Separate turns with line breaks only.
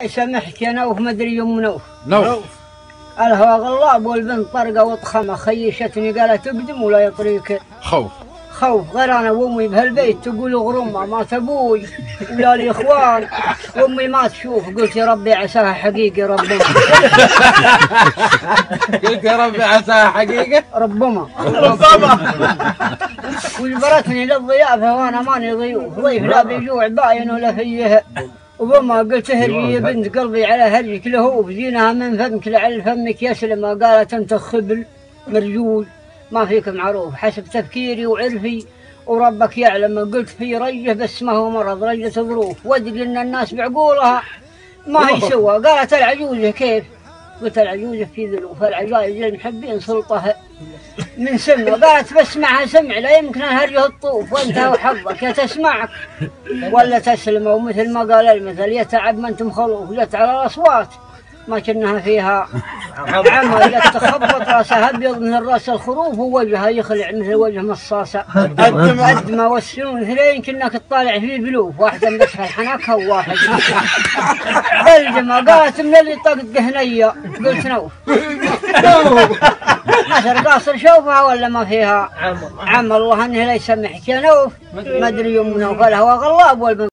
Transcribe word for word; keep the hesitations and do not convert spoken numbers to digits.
سامحك يا نوف، مدري يوم نوف
نوف
الهوى غلاب والبنت طرقه وطخمه، خيشتني قالت اقدم ولا يطريك
خوف
خوف. غير انا وامي بهالبيت تقول غرمه مات ابوي ولا لي اخوان، وامي ما تشوف. قلت يا ربي عساها حقيقه ربما.
قلت يا ربي عساها حقيقه
ربما
ربما.
وجبرتني للضيافه وانا ماني ضيوف، ضيف لا بيجوع باين ولا فيه. وبما قلت هرجي يا بنت قلبي على هرجك لهوب، زينها من فمك لعل فمك يسلم. قالت انت خبل مرجول ما فيك معروف، حسب تفكيري وعرفي وربك يعلم. قلت في رجه بس ما هو مرض، رجه ظروف، وادري ان الناس بعقولها ما هي سوى. قالت العجوزه كيف؟ قلت العجوزه في ذنوب، العجائز المحبين سلطه من سمه. قالت بسمعها سمع لا يمكن الهرجه الطوف، وانت وحظك يا تسمعك ولا تسلم. ومثل ما قال المثل يتعب من تمخلوف، جت على الاصوات ما كنها فيها عمل، تخبط راسها ابيض من الراس الخروف، ووجهها يخلع مثل وجه مصاصه. الدمى والسنون اثنين كنك تطالع في بلوف، واحده مدخل حناكها وواحد بلجمه. قالت من اللي طقت هنيه؟ قلت نوف. عشر قاصر شوفها ولا ما فيها عم الله انه لا يسمحك يا نوف، ما ادري يوم نوف الهوى غلاب والبنت